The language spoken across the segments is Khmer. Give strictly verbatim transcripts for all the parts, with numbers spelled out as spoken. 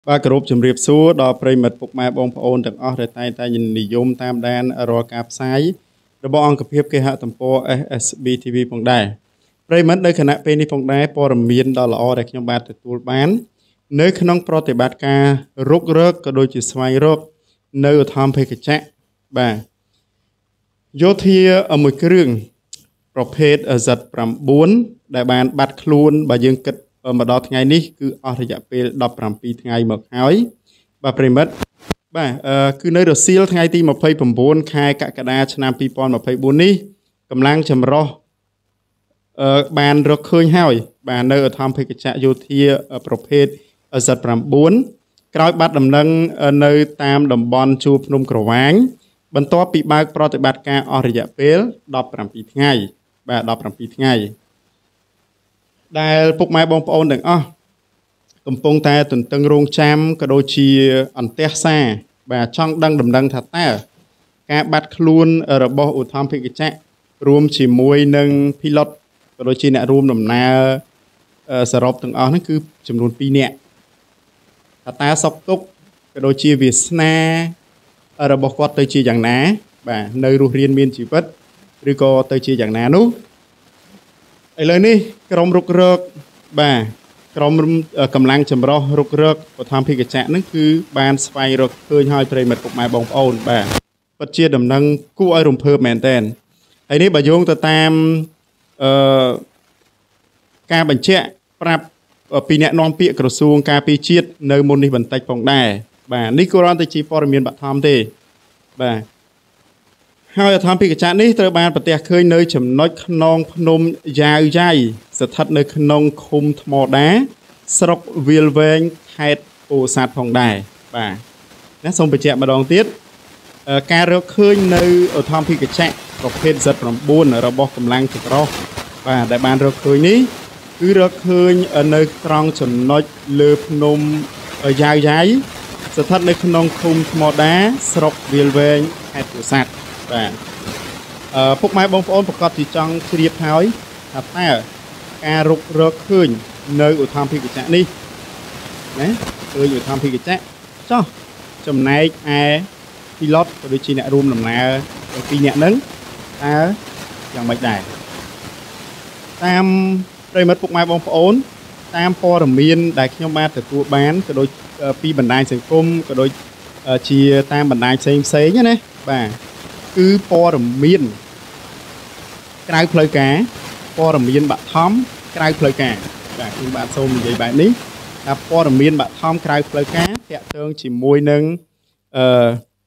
បាទគោរពជំរាបសួរដល់ប្រិមិត្តពុកម៉ែបងប្អូនទាំងអស់ដែលតែងតែនិយមតាមដានរាល់ការផ្សាយរបស់អង្គភាពគេហទំព័រ เอส เอส บี ที วี ផងដែរប្រិមិត្តនៅគណៈពេលនេះផងដែរព័ត៌មានដ៏ល្អដែលខ្ញុំបានទទួលបាននៅក្នុងប្រតិបត្តិការរុករកក៏ដូចជាស្វែងរកនៅឧទ្ធម្ភាគចក្របាទយោធាមួយគ្រឿងប្រភេទ Z 9 ដែលបានបាត់ខ្លួនបើយើងគិតមកដល់ថ្ងៃនេះគឺអស់រយៈពេលដប់ប្រាំពីរថ្ងៃមកហើយបាទប្រិមិត្តបាទគឺនៅរសៀលថ្ងៃទីម្ភៃ៩ខែកក្កដាឆ្នាំពីរពាន់ម្ភៃបួននេះកម្លាំងចម្រុះអឺបានរកឃើញហើយបាទនៅឧទ្ធម្ភាគចក្រយោធាប្រភេទ Z 9 ក្រោយបាត់ដំណឹងនៅតាមតំបន់ជួរភ្នំក្រវាញបន្ទាប់ពីបើកប្រតិបត្តិការអស់រយៈពេលដប់ប្រាំពីរថ្ងៃបាទដប់ប្រាំពីរថ្ងៃដែលពុកម៉ែបងប្អូនទាំងអស់កំពុងតែទន្ទឹងរង់ចាំក៏ដូចជាអន្តះសាបាទចង់ដឹងដំណឹងថាតើការបាត់ខ្លួនរបស់ឧទ្ធម្ភាគចក្ររួមជាមួយនឹង pilot ក៏ដូចជាអ្នករួមដំណើរសរុបទាំងអស់ហ្នឹងគឺចំនួនពីរនាក់ថាតើសុខទុក្ខក៏ដូចជាវាសនារបស់គាត់ទៅជាយ៉ាងណាបាទនៅរស់រានមានជីវិតឬក៏ទៅជាយ៉ាងណានោះឥឡូវនេះក្រុមរុករកបាទក្រុមកម្លាំងចម្រុះរុករកឧទ្ធម្ភាគចក្រហ្នឹងគឺបានស្វែងរកឃើញហើយប្រិមិត្តពុកម៉ែបងប្អូនបាទពិតជាដំណឹងគួរឲ្យរំភើបមែនទែនហើយនេះបើយោងទៅតាមអឺការបញ្ជាក់ប្រាប់ពីអ្នកនាំពាក្យក្រសួងការពារជាតិនៅមុននេះបន្តិចផងដែរបាទនេះគ្រាន់តែជាព័ត៌មានបឋមទេបាទហើយឧទ្ធម្ភាគចក្រនេះត្រូវបានប្រទះឃើញនៅចំណុចខ្នងភ្នំយ៉ាវយ៉ៃស្ថិតនៅក្នុងឃុំថ្មដាស្រុកវាលវែងខេត្តពោធិ៍សាត់ផងដែរបាទណាសូមបញ្ជាក់ម្ដងទៀតការរកឃើញនៅឧទ្ធម្ភាគចក្រប្រភេទ Z 9 របស់កម្លាំងចម្រុះបាទដែលបានរកឃើញនេះគឺរកឃើញនៅត្រង់ចំណុចលើភ្នំយ៉ាវយ៉ៃស្ថិតនៅក្នុងឃុំថ្មដាស្រុកវាលវែងខេត្តពោធិ៍សាត់បាទអឺពុកម៉ែបងប្អូនប្រកាសជាចង់ជ្រាបហើយថាតើការរុករកឃើញនៅឧទ្ធម្ភាគចក្រនេះណាឃើញឧទ្ធម្ភាគចក្រចោះចំណែកឯ pilot ក៏ដូចជាអ្នករួមដំណើរពីរនាក់ហ្នឹងតើយ៉ាងម៉េចដែរតាមប្រិមិត្តពុកម៉ែបងប្អូនតាមព័ត៌មានដែលខ្ញុំបានទទួលបានក៏ដូចពីបណ្ដាញសង្គមក៏ដូចជាតាមបណ្ដាញផ្សេងផ្សេងណាបាទគឺព័ត៌មានក្រៅផ្លូវការព័ត៌មានបឋមក្រៅផ្លូវការបាទខ្ញុំបាទសូមនិយាយបែបនេះថាព័ត៌មានបឋមក្រៅផ្លូវការតាក់ទងជាមួយនឹងអឺ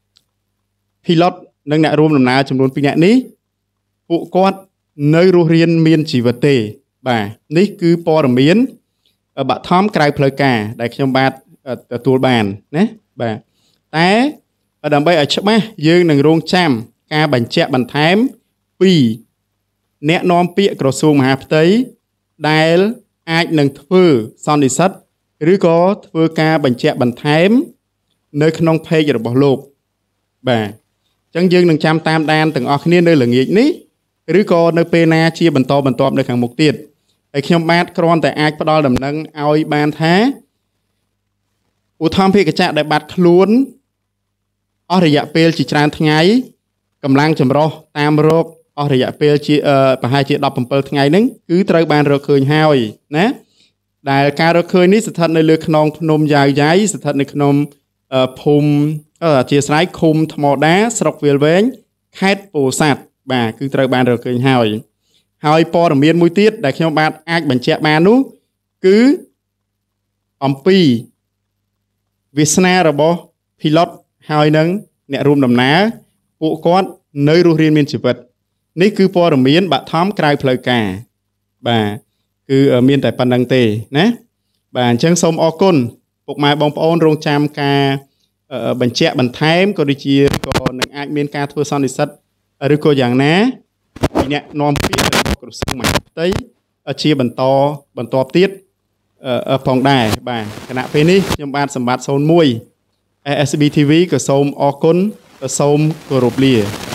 pilot និងអ្នករួមដំណើរចំនួនពីរនាក់នេះពួកគាត់នៅរស់រានមានជីវិតទេបាទនេះគឺព័ត៌មានបឋមក្រៅផ្លូវការដែលខ្ញុំបាទទទួលបានណាបាទតែដើម្បីឲ្យច្បាស់យើងនឹងរងចាំការបញ្ជាក់បន្ថែមពីអ្នកនាំពាក្យក្រសួងមហាផ្ទៃដែលអាចនឹងធ្វើសន្និសីទឬក៏ធ្វើការបញ្ជាក់បន្ថែមនៅក្នុង page របស់លោកបាទអញ្ចឹងយើងនឹងចាំតាមដានទាំងអស់គ្នានៅល្ងាចនេះឬក៏នៅពេលណាជាបន្តបន្ទាប់នៅខាងមុខទៀតហើយខ្ញុំបាទគ្រាន់តែអាចផ្ដល់ដំណឹងឲ្យបានថាឧទ្ធម្ភាគចក្រដែលបាត់ខ្លួនអស់រយៈពេលជាច្រើនថ្ងៃកម្លាំងចម្រុះតាមរកអស់រយៈពេលជាប្រហែលជាដប់ប្រាំថ្ងៃហ្នឹងគឺត្រូវបានរកឃើញហើយណាដែលការរកឃើញនេះស្ថិតនៅលើខ្នងភ្នំយ៉ាវយ៉ៃស្ថិតនៅក្នុងភូមិអធិស្ឋានឃុំថ្មដាស្រុកវាលវែងខេត្តពោធិ៍សាត់បាទគឺត្រូវបានរកឃើញហើយហើយព័ត៌មានមួយទៀតដែលខ្ញុំបាទអាចបញ្ជាក់បាននោះគឺអំពីវាសនារបស់ pilot ហើយនឹងអ្នករួមដំណើរពួកគាត់នៅរស់រានមានជីវិតនេះគឺព័ត៌មានបឋមក្រៅផ្លូវការបាទគឺមានតែប៉ុណ្្នឹងទេណាបាទអញ្ចឹងសូមអរគុណពុកម៉ែបងប្អូនរងចាំការបញ្ជាក់បន្ថែមក៏ដូចជាក៏នឹងអាចមានការធ្វើសន្និសីទឬក៏យ៉ាងណាពីអ្នកនាំពាក្យរបស់ក្រសួងមហាផ្ទៃជាបន្តបន្តទៀតផងដែរបាទគណៈពេលនេះខ្ញុំបាទសម្បត្តិ ศูนย์ មួយ เอส เอส บี ที วี ក៏សូមអរគុណសូមគោរពលា